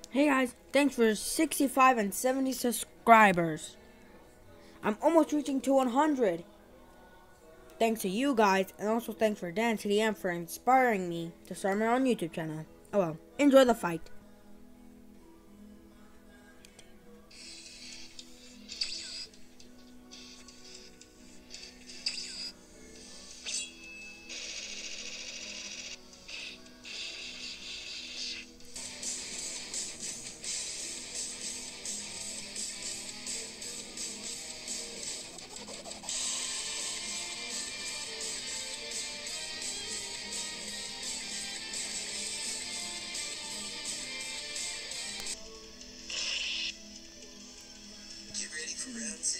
Hey guys, thanks for 65 and 70 subscribers. I'm almost reaching to 100. Thanks to you guys, and also thanks for Dan TDM for inspiring me to start my own YouTube channel. Oh well, enjoy the fight. Get ready for round two.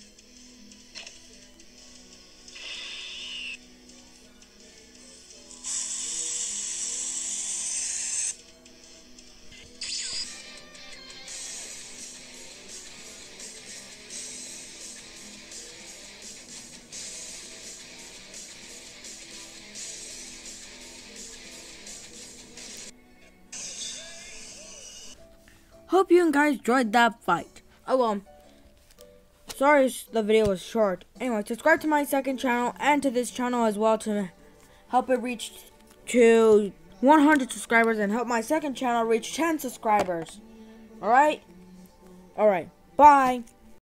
Hope you guys enjoyed that fight. Oh well, sorry the video was short. Anyway, subscribe to my second channel and to this channel as well to help it reach to 100 subscribers and help my second channel reach 10 subscribers. Alright? Alright. Bye.